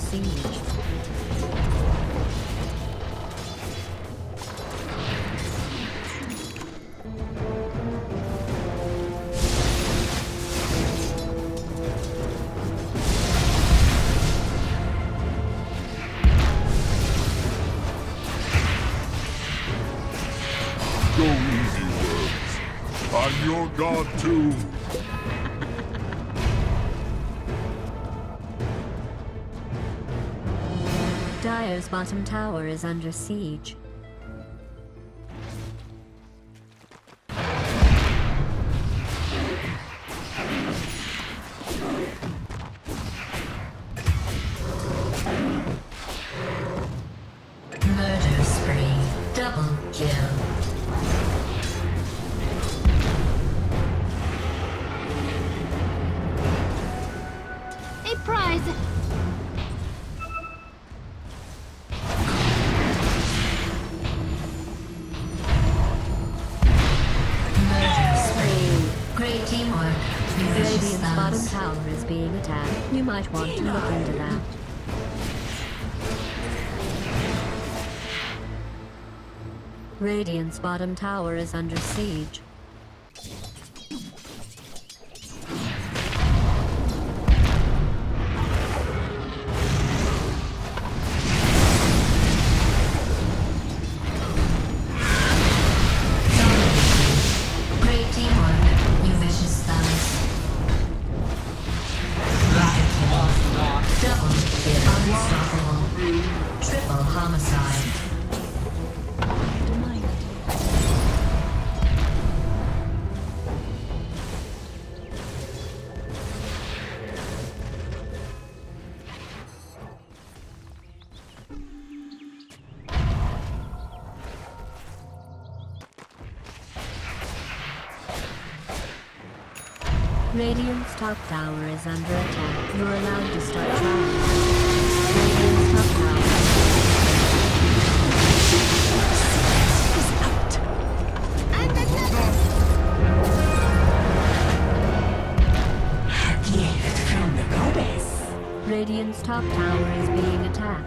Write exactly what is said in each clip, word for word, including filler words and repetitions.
siege. Go easy, worms. I'm your god too. Dire's bottom tower is under siege. Murder spree. Double kill. A prize! Murder spree. Great teamwork. Radiant's bottom Thumbs. tower is being attacked. You might want to look into that. Radiant's bottom tower is under siege. Great teamwork. You vicious thumbs. Double kill. Unstoppable. Triple homicide. Radiant's top tower is under attack. You're allowed to start trying. Radiant's top tower is out. And another! Gift from the goddess. Radiant's top tower is being attacked.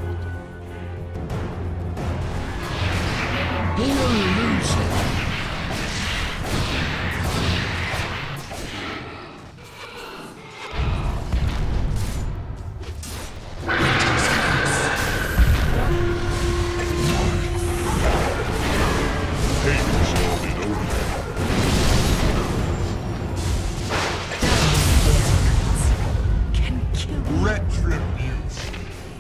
Retribution.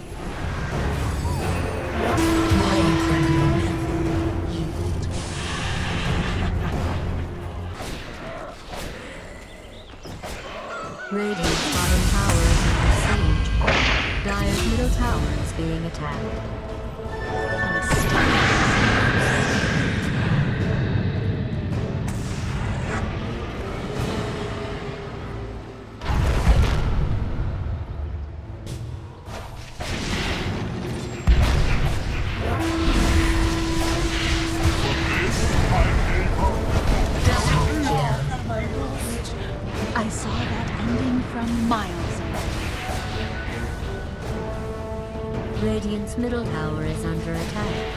Radiant's bottom tower is under siege. Dire's middle tower is being attacked. I saw that ending from miles away. Radiant's middle tower is under attack.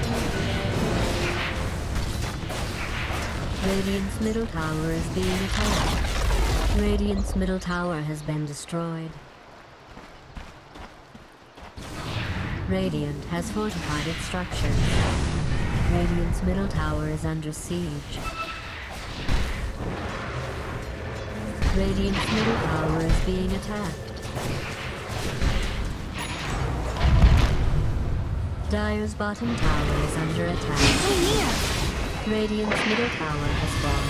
Radiant's middle tower is being attacked. Radiant's middle tower has been destroyed. Radiant has fortified its structures. Radiant's middle tower is under siege. Radiant's middle tower is being attacked. Dire's bottom tower is under attack. So near! Radiant's middle tower has fallen.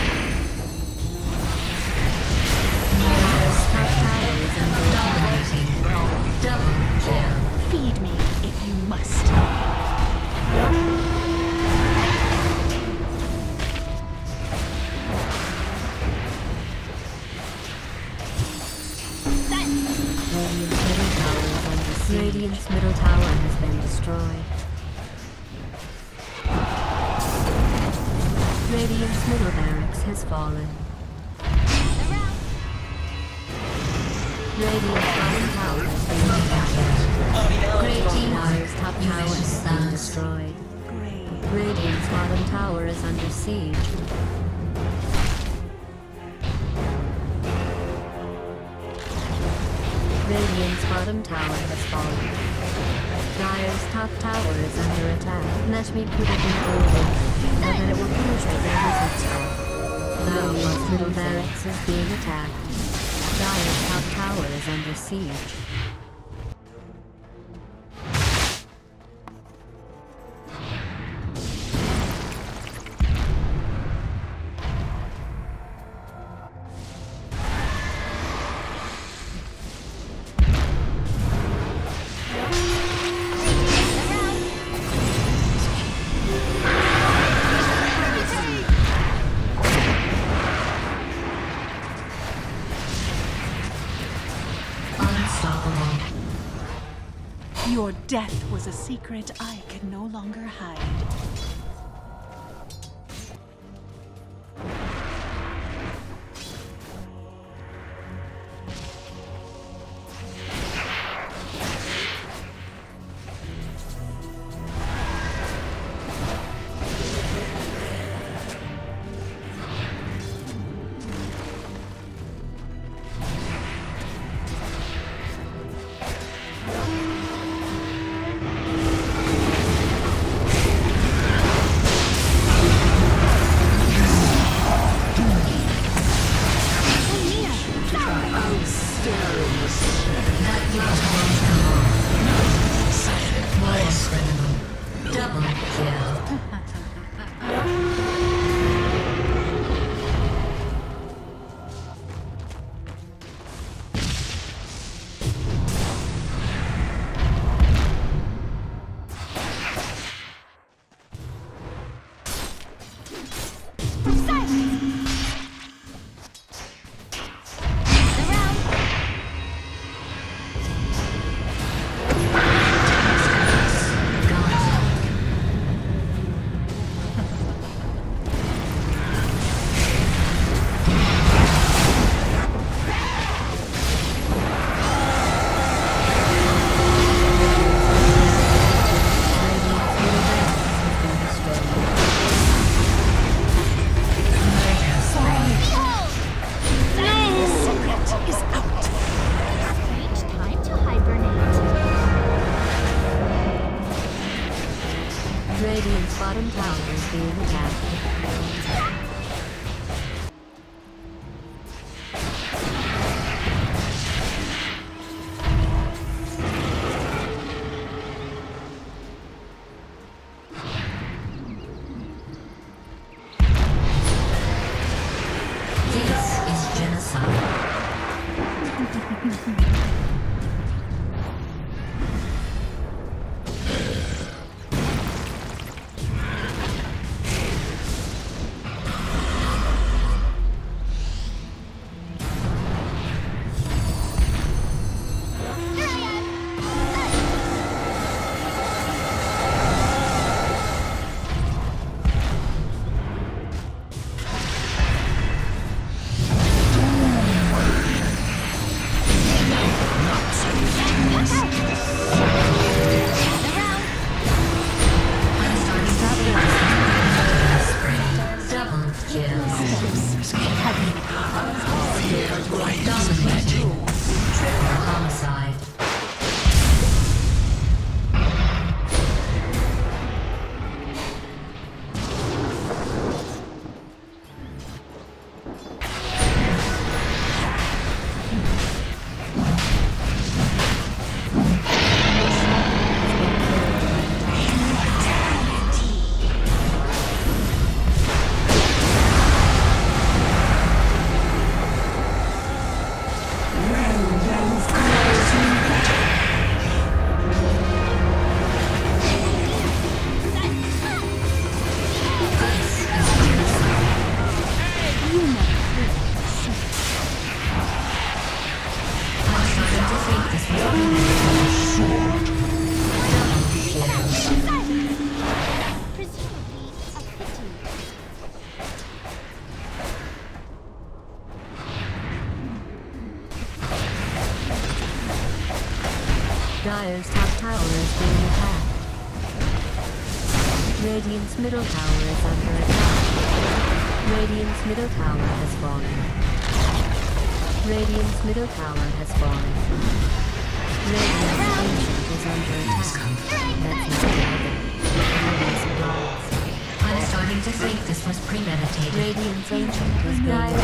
Dire's top tower is under attack. Double kill. Feed me if you must. Radiant's middle tower has been destroyed. Radiant's middle barracks has fallen. Radiant's bottom tower has been attacked. Great teamwork. Dire's top You tower vicious has been thugs. destroyed. Great. Radiant's bottom tower is under siege. Radiant's bottom tower has fallen. Dire's top tower is under attack. Let me put it in order, so that it will penetrate their defense wall. Dire's middle barracks is being attacked. Dire's top tower is under siege. Unstoppable. Your death was a secret I can no longer hide. Double kill. Radiant's bottom tower is being attacked. This is genocide. Radiant's middle tower is under attack. Radiant's middle tower has fallen. Radiant's middle tower has fallen. Radiant's ancient is under attack. That's not Radiant's supplies. I'm starting to think this was premeditated. Radiant's ancient is being